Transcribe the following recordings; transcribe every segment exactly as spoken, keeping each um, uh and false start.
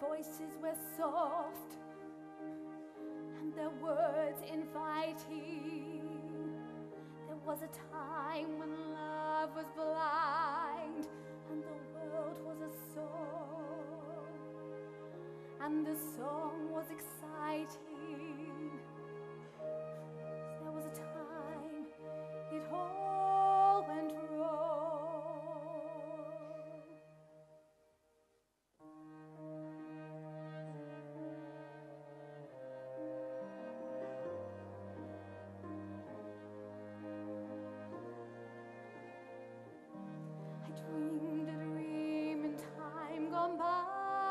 voices were soft and their words inviting. There was a time when love was blind and the world was a song, and the song was exciting. There was a time it all went wrong. I dreamed a dream in time gone by,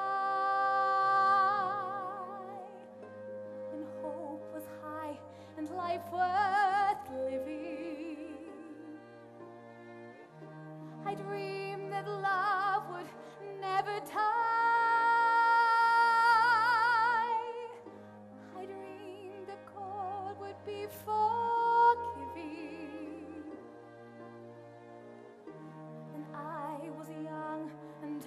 when hope was high and life worth living. I dreamed that love would never die. I dreamed that God would be forgiving. And I was young and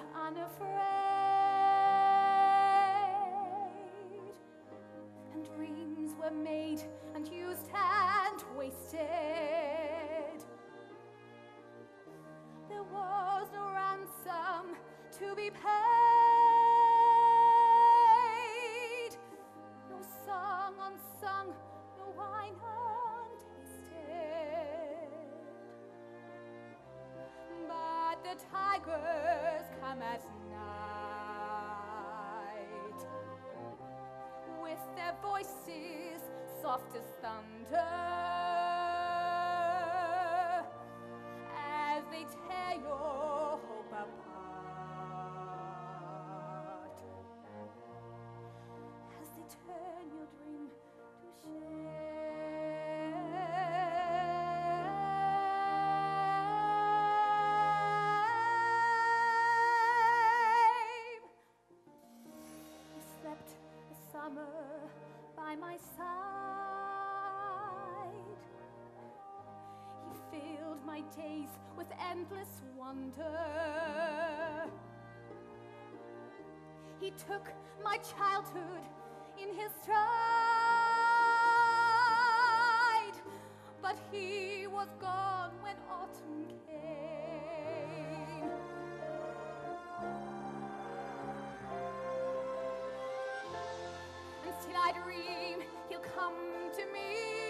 unafraid, and dreams were made and used and wasted. There was no ransom to be paid, no song unsung, no wine untasted. But the tigers come at night, with their voices soft as thunder, as they tear your hope apart, as they turn your dream to shame. He slept a summer by my side. He filled my days with endless wonder. He took my childhood in his stride, but he was gone when autumn came. And still I dream he'll come to me,